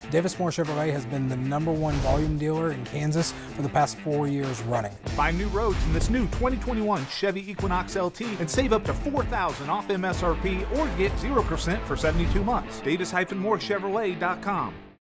Davis Moore Chevrolet has been the #1 volume dealer in Kansas for the past 4 years running. Find new roads in this new 2021 Chevy Equinox LT and save up to $4,000 off MSRP or get 0% for 72 months. Davis-Moore Chevrolet.com.